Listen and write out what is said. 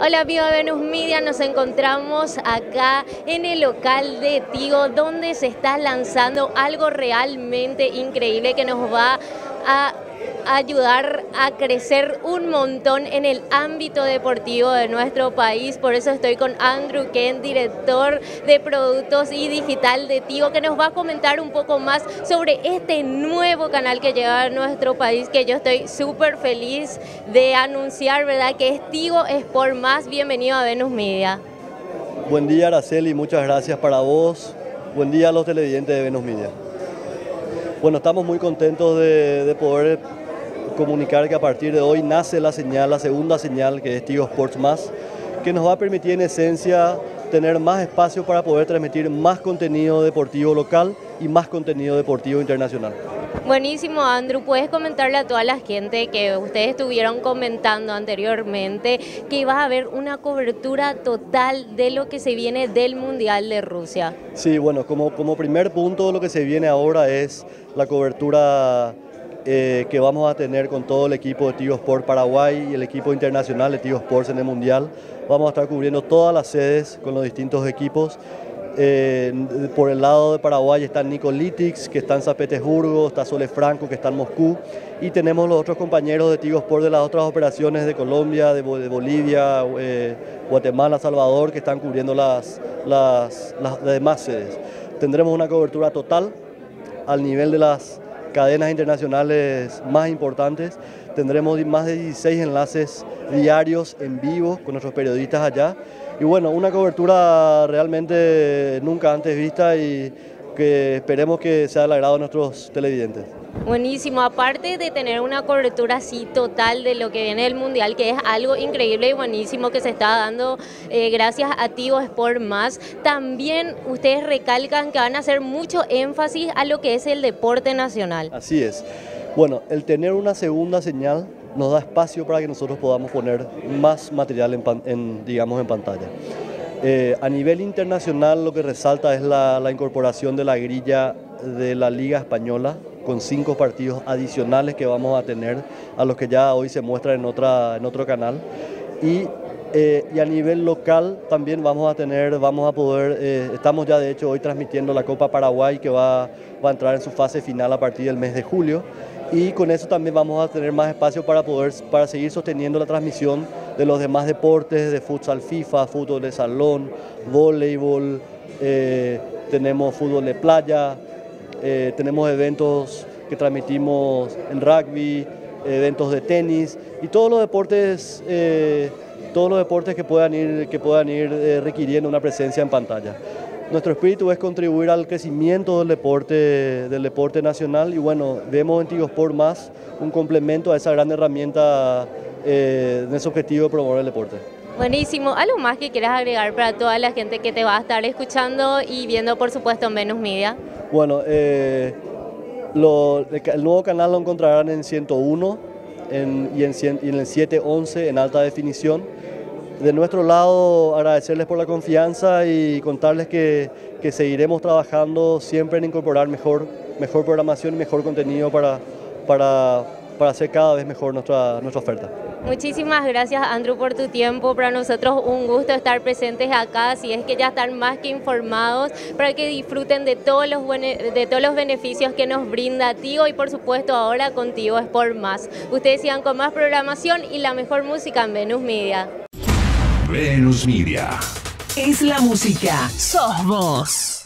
Hola amigos de Venus Media, nos encontramos acá en el local de Tigo, donde se está lanzando algo realmente increíble que nos va a ayudar a crecer un montón en el ámbito deportivo de nuestro país. Por eso estoy con Andrew Kent, director de productos y digital de Tigo, que nos va a comentar un poco más sobre este nuevo canal que llega a nuestro país, que yo estoy súper feliz de anunciar, ¿verdad? Que es Tigo Sport Más. Bienvenido a Venus Media. Buen día, Araceli, muchas gracias para vos. Buen día a los televidentes de Venus Media. Bueno, estamos muy contentos de poder comunicar que a partir de hoy nace la señal, la segunda señal, que es Tigo Sports Más, que nos va a permitir en esencia tener más espacio para poder transmitir más contenido deportivo local y más contenido deportivo internacional. Buenísimo, Andrew. ¿Puedes comentarle a toda la gente que ustedes estuvieron comentando anteriormente que va a haber una cobertura total de lo que se viene del Mundial de Rusia? Sí, bueno, como primer punto lo que se viene ahora es la cobertura que vamos a tener con todo el equipo de Tigo Sport Paraguay y el equipo internacional de Tigo Sports en el Mundial. Vamos a estar cubriendo todas las sedes con los distintos equipos. Por el lado de Paraguay está Nico Litix, que está en San Petersburgo, está Sole Franco, que está en Moscú, y tenemos los otros compañeros de Tigo Sport de las otras operaciones de Colombia, de Bolivia, Guatemala, Salvador, que están cubriendo las demás sedes. Tendremos una cobertura total al nivel de las cadenas internacionales más importantes. Tendremos más de 16 enlaces diarios en vivo con nuestros periodistas allá. Y bueno, una cobertura realmente nunca antes vista y que esperemos que sea del agrado de nuestros televidentes. Buenísimo, aparte de tener una cobertura así total de lo que viene del Mundial, que es algo increíble y buenísimo que se está dando gracias a Tigo Sport Más, también ustedes recalcan que van a hacer mucho énfasis a lo que es el deporte nacional. Así es. Bueno, el tener una segunda señal nos da espacio para que nosotros podamos poner más material digamos, en pantalla. A nivel internacional lo que resalta es la incorporación de la grilla de la Liga Española, con 5 partidos adicionales que vamos a tener a los que ya hoy se muestran en otro canal. Y a nivel local también estamos ya de hecho hoy transmitiendo la Copa Paraguay, que va a entrar en su fase final a partir del mes de julio. Y con eso también vamos a tener más espacio para seguir sosteniendo la transmisión de los demás deportes, de futsal FIFA, fútbol de salón, voleibol, tenemos fútbol de playa, tenemos eventos que transmitimos en rugby, eventos de tenis y todos los deportes que puedan ir requiriendo una presencia en pantalla. Nuestro espíritu es contribuir al crecimiento del deporte nacional y bueno, vemos en Tigo Sport Más un complemento a esa gran herramienta en ese objetivo de promover el deporte. Buenísimo. ¿Algo más que quieras agregar para toda la gente que te va a estar escuchando y viendo, por supuesto, en Venus Media? Bueno, el nuevo canal lo encontrarán en 101 y en el 711 en alta definición. De nuestro lado, agradecerles por la confianza y contarles que seguiremos trabajando siempre en incorporar mejor programación y mejor contenido para hacer cada vez mejor nuestra oferta. Muchísimas gracias, Andrew, por tu tiempo. Para nosotros un gusto estar presentes acá, si es que ya están más que informados, para que disfruten de todos los beneficios que nos brinda Tigo y por supuesto ahora con Tigo Sport Más. Ustedes sigan con más programación y la mejor música en Venus Media. Venus Media. Es la música. Sos vos.